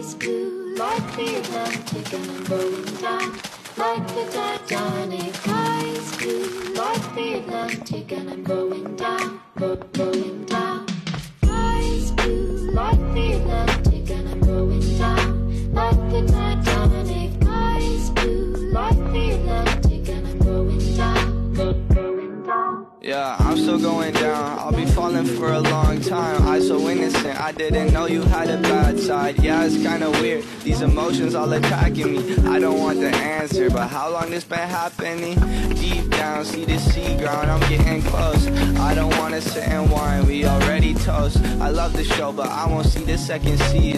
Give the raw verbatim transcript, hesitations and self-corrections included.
Eyes blue like the Atlantic, and I'm going down like the Titanic. Eyes blue like the Atlantic, and I'm going down, go going down. Eyes blue like the Atlantic, and I'm going down like the Titanic. Eyes blue like the Atlantic, and I'm going down, go going down. Yeah, I'm still going down. I'll be falling for a long time. I so innocent, I didn't know you had a bad side. Yeah, it's kinda weird, these emotions all attacking me. I don't want the answer, but how long this been happening? Deep down, see the sea ground, I'm getting close. I don't wanna sit and whine, we already toast. I love the show, but I won't see the second season.